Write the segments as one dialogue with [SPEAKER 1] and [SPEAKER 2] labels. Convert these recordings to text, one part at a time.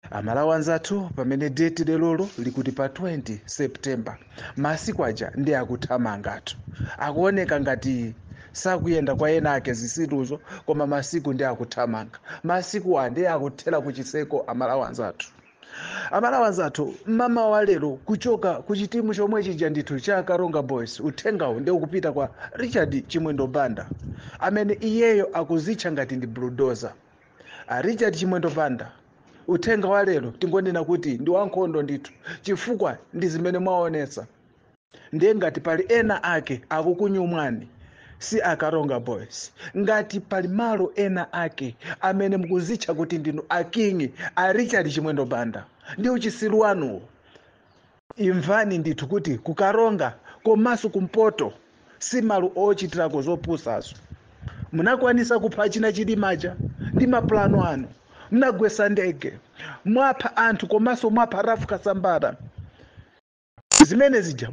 [SPEAKER 1] Amalawi anzathu pamene date lero likuti pa 20 September masiku aja ndi akuthamangatu akuoneka ngati sakuyenda kwa ena ake zisiruzo koma masiku ndi akuthamanga masiku ndi akuthera kuchiseko Amalawi anzathu mama wa lero kuchoka kuchitimu chomwe chija ndithu cha Karonga Boys uthengawo ndi ukupita kwa Richard Chimwendo Banda amene iyeyo akuzitcha ngati ndi bulldozer. Richard Chimwendo Banda uthenga wa lero tingonena kuti ndi wankhondo ndithu chifukwa ndi zimene mwaonetsa ndiye ngati pali ena ake akukunyumwani si Karonga Boys, ngati pali malo ena ake amene mukuzitcha kuti ndinu akingi a Richard Chimwendo Banda ndi uchisiru wanuwo, imvani ndithu kuti kukaronga komanso kumpoto si malo ochitirako zopusazo. Munakwanisa kupha china chilimaja ndi maplano anu, munagwesa ndege, mwapha anthu komanso mwapha Rafu Kasambara. Zimene zija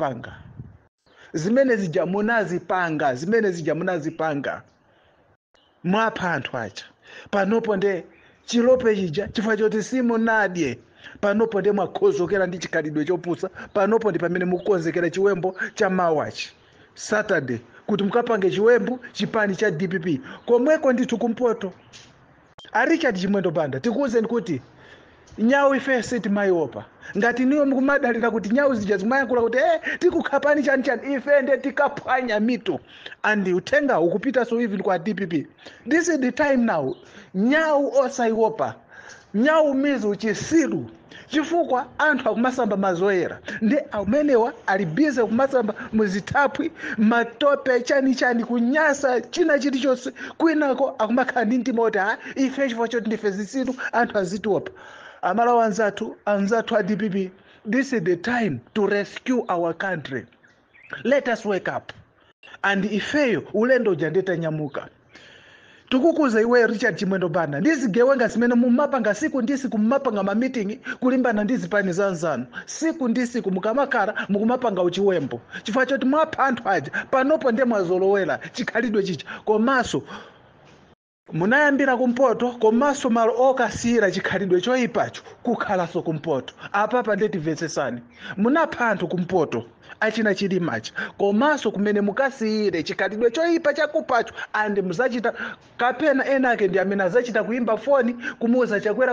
[SPEAKER 1] munazipanga mwapha anthu aja. Panopo nde chilope chija chifukwa choti simunadye, panopo nde mwakhozokera ndi chikhalidwe chopusa, panopo ndi pamene mukukonzekera chiwembu cha mawachi Saturday kuti mukapange chiwembu chipani cha DPP komweko ndithu kumpoto. Richard Chimwendo Banda tikuwuzeni kuti nyawu ife sitimaiopa, ngati niyo mukumadalira kuti nyawu zija zimayankhula kuti tikukhapani chani ife nde tikaphwanya mito andi uthenga ukupita so even kwa DPP. This is the time now nyawu osaiopa, nyawu mizu chisiru chifukwa anthu akumasamba mazoera ndi amenewa ali bize kumasamba muzithapwi matope chani kunyasa china chilichonse kwinako akumakhala ndi mtima oti ife chifukwa choti ndife zisiru anthu azitiopa. Amalawi anzathu a DPP, this is the time to rescue our country. Let us wake up. And ifeyo ulendo jandeta nyamuka. Tukukuza iwe Richard Chimwendo Banda ndizigewenga zimene mumapanga siku ndi siku mumapanga ma meeting kulimbana ndi zipani zanzanu, siku ndi siku mukamakhala mukumapanga uchiwembo chifukwa choti mwapha anthu aja panopo ndiye mwazolowera chikhalidwe chicha komanso munayambira kumpoto komanso malo okasiyira chikhalidwe choyipacho kukhalaso kumpoto. Apapa ndeti timvetsesani, munapha anthu kumpoto achina chilimacha komanso kumene mukasiyire chikhalidwe choyipa chakupacho andi muzachita kapena enake ndi amene azachita kuimba foni kumuuza chakwera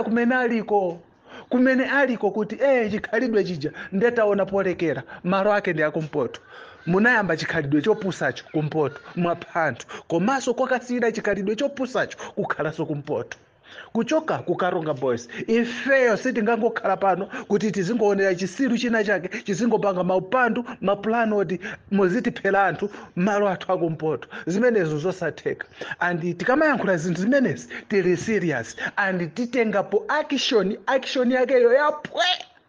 [SPEAKER 1] kumene aliko kuti chikhalidwe chija ndetaona polekera malo ake ndi akumpoto. Munayamba chikhalidwe chopusacho kumpoto mwapha anthu komanso kwakasiyira chikhalidwe chopusacho kukhalaso kumpoto. Kuchoka ku Karonga Boys ifeyo sitingangokhala pano kuti tizingoonera chisiru china chake chizingopanga maupandu maplano oti muzitiphera anthu malo athu akumpoto. Zimenezo zosatheka andi tikamayankhula zinthu zimenezi tili serious andi titengapo action yakeyo yapwe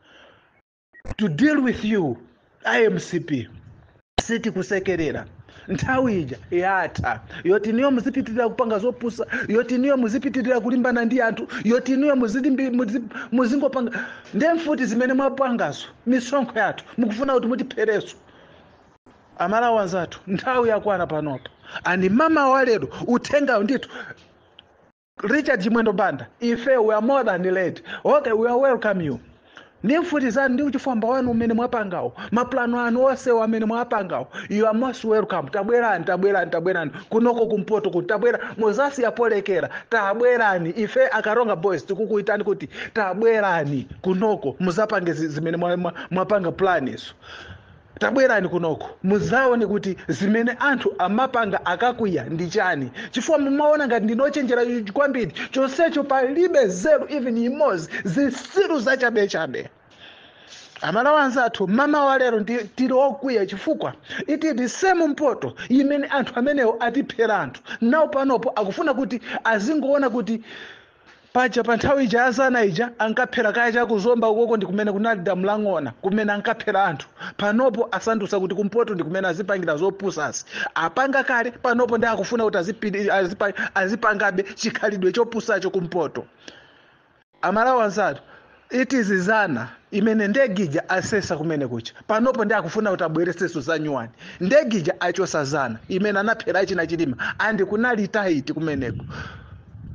[SPEAKER 1] to deal with you IMCP. Siti kusekerera nthawi ija yatha yoti niyo muzipitirira kupanga zopusa, yoti niyo muzipitirira kulimbana ndi anthu, yoti niyo muzingopanga nde mfuti zimene mwapangazo misonkho yathu mukufuna kuti mutiphereso. Amalawi anzathu nthawi yakwana panopo andi mama wa lero uthengawo ndithu Richard Chimwendo Banda ife we are more than ready. Okay, we are welcome you. Ndi mfuti zanu ndi uchifamba wanu umene mwapangawo maplano anu onse amene mwapangawo, you are most welcome. Tabwerani kunoko kumpoto kuti tabwera muzasi yapolekera tabwerani. Ife Karonga Boys tikukuitani kuti tabwerani kunoko muzapange zimene mwapanga planiso. Tabwerani kunoko muzaone kuti zimene anthu amapanga akakwiya ndi chani chifukwa mumaona ngati ndinochenjera kwambiri chonsecho palibe zero even imodzi zisiru zachabechabe. Amalawi anzathu mama wa lero tili okwiya chifukwa iti the same mpoto imene anthu amenewo atiphera anthu nawo panopo akufuna kuti azingoona kuti paja pa nthawi ija azana ija ankaphera kaya chakuzomba ukoko ndi kumene kunali damu lang'ona kumene ankaphera anthu. Panopo asandusa kuti kumpoto ndi kumene azipangira zopusasi apanga kale, panopo ndi akufuna kuti azipangabe chikhalidwe chopusacho kumpoto. Amalawi anzathu iti zizana imene ndegija asesa kumene kucha panopo ndi akufuna kuti abwereseso za nyuwani ndegija acho 1 000 zana imene anaphera achina chilima andi kunali taiti kumeneko. Amalawi anzathu iti zizana imene ndegija asesa kumene kucha panopo ndi akufuna kuti abwereseso za nyuwani ndegija acho 1 000 zana imene anaphera achina chilima andi kunali taiti kumeneko. Amalawi anzathu iti zizana imene ndegija asesa kumene kucha panopo ndi akufuna kuti abwereseso za nyuwani ndegija acho 1 000 zana imene anaphera achina chilima andi kunali taiti kumeneko.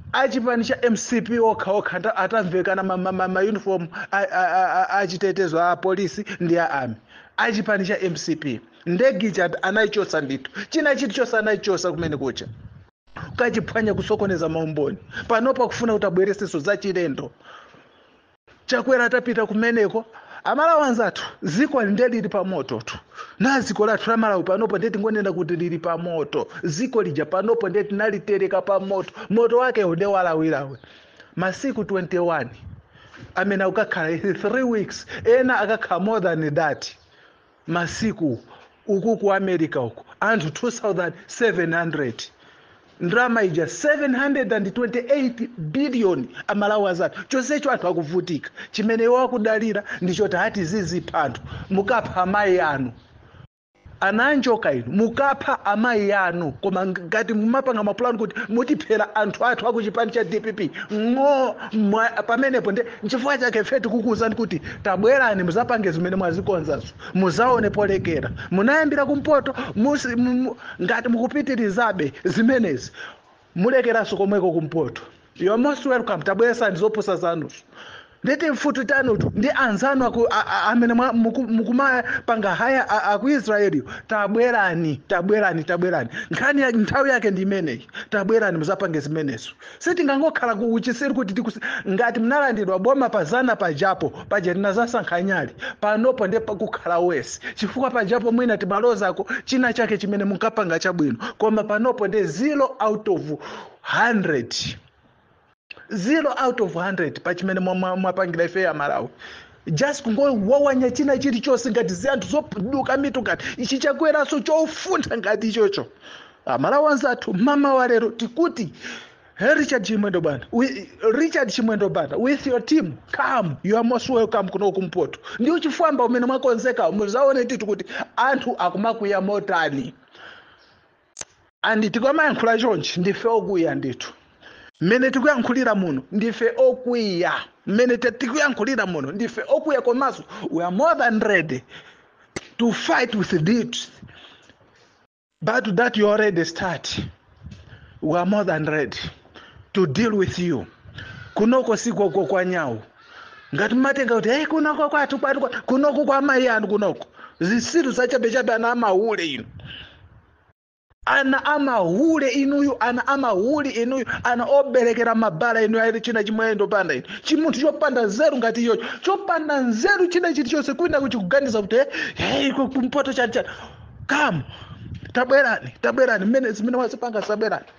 [SPEAKER 1] achipanisha MCP okha atamvekana ma uniform achitetezo a polisi ndi a army achipanisha MCP ndege anaichosa ndithu china chiti chosa anaichosa kumene kucha ukachiphwanya kusokoneza maumboni panopa kufuna kuti abwereseso za chilendo chakwera tapita kumeneko amalawi anzathu ziko lili pa moto tu na ziko lathu la Malawi panopo ndeti ngonena kuti lili pa moto ziko lija panopo ndeti nalitereka pa moto wake ude walawilawe masiku 21 amene ukakhala 3 weeks ena akakhala more than that masiku uku ku America uku anthu 2700 ndrama ija 728 billion amalawi azathu chonsecho anthu akuvutika chimene wakudalira ndicho hati ziziphandu mukapha amayi anu ananjoka inu mukapha amayi anu koma ngati mumapanga mapulani kuti mutiphera anthu athu akuchipani cha DPP pamenepo nde nchifukwa chake fetu kukuuzani kuti tabwerani muzapange zimene mwazikonzazo muzaone polekera munayambira kumpoto ngati mukupitirizabe zimenezi mulekeraso komweko kumpoto you are most welcome tabweresa ndizopusa zanuzo ndeti mfutu tanutu ndi anzanu amene mukumapanga haya aku Israeli tabwerani nkhani ya nthawi yake ndi imeneyi tabwerani muzapange zimenezo sitingangokhala kuchisiri kuti ngati mnalandidwa boma pazana pajapo paja tinazasankhanyali panopo ndi pakukhala wesi chifukwa pajapo mwina tibalozako china chake chimene munkapanga chabwino koma panopo ndi 0 out of 100 0 out of 100 pachimene mwapangira ife ya Malawi just kungowawanya china chili chose ngati zanthu zoduka mitu ngati ichi chakweraso chofunda ngati ichocho Malawi anzathu mama walero tikuti Richard Chimwendo Banda with your team come you are most welcome kuno kumpoto ndi uchifamba umene mwakonzeka muzaone titu kuti anthu akumakuya motani andi tikomayankhula chonchi ndife okuya ndithu mmene tikuyankhulira muno ndife okwiya mmene tikuyankhulira muno ndife okwiya komanso we are more than ready to fight with it but that you already start we are more than ready to deal with you kunoko siko kwa nyawo ngati matenga kuti kunoko kwathu kunoko kwa amayi anu kunoko zisiru zachabe ana amahule ino ana amahule inuyu ana oberekera mabala inu ali china Chimwendo Banda ino chimunthu chopanda nzeru ngati iyocho chopanda nzeru china chiti chose kwina kuchikuganiza kuti kumpoto chani come tabwerani mmene zimene wazipanga tabwerani